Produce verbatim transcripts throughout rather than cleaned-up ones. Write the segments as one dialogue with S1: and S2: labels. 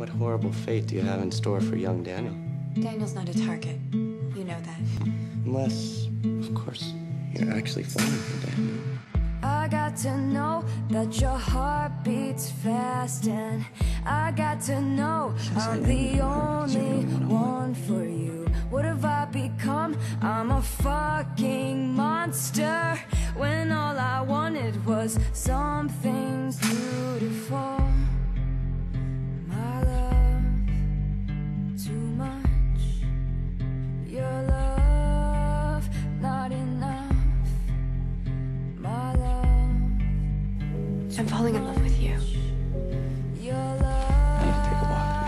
S1: What horrible fate do you have in store for young Daniel?
S2: Daniel's not a target. You know that.
S1: Unless, of course, you're actually falling for Daniel.
S3: I got to know that your heart beats fast, and I got to know I'm the only one for you. What have I become? I'm a fucking monster, when all I wanted was something beautiful. My love, too much. Your love, not enough. My love,
S2: I'm falling in love with you.
S3: your love.
S1: I need to take a walk.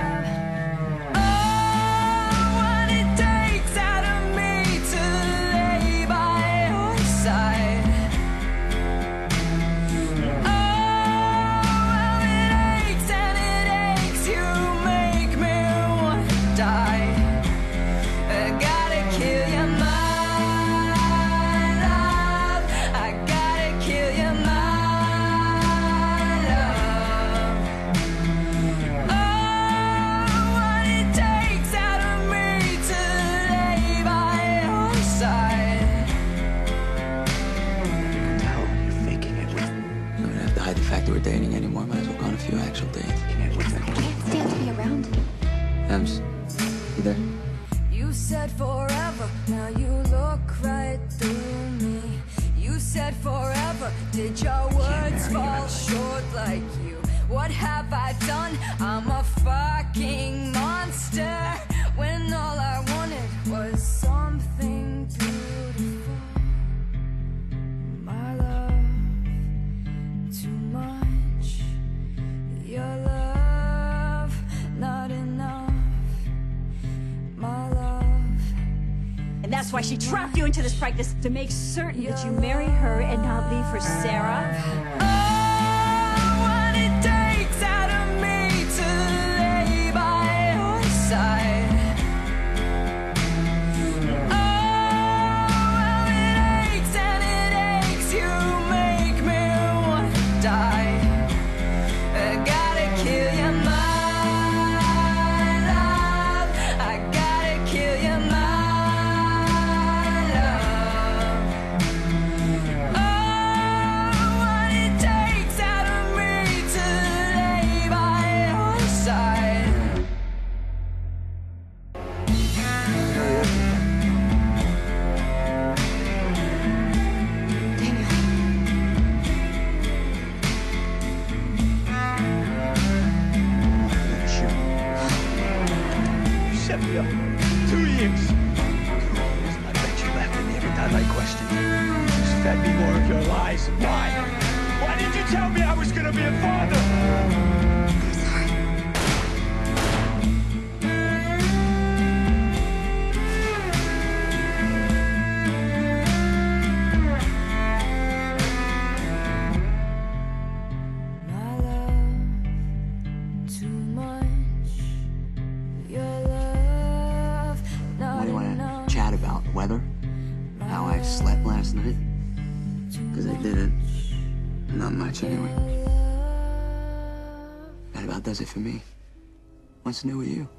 S4: The fact that we're dating anymore, might as well go on a few actual dates.
S2: I can't stand to be around him.
S4: Ems, you there?
S3: You said forever, now you look right through me. You said forever, did your words fall short like you? What have I done? I'm a fucking monster, when all I wanted was something beautiful. My love, too much. Your love, not enough. My love.
S5: And that's why she trapped you into this practice, to make certain that you marry her and not leave for Sarah.
S3: Oh, what it takes out of me to lay by your side. Oh, well, it aches and it aches. You make me want to die. I gotta kill you, my love. I gotta kill you, my love. Oh, what it takes out of me to lay by your side.
S2: Daniel.
S6: Set me up. Two years. I bet you laughed at me every time I questioned you. You just fed me more of your lies. Why? Why did you tell me I was gonna be a father?
S2: I'm sorry.
S3: My love, too much. Your love, not
S4: What do you want
S3: enough.
S4: to chat about? Weather? How I slept last night? Because I didn't. Not much, anyway. That about does it for me. What's new with you?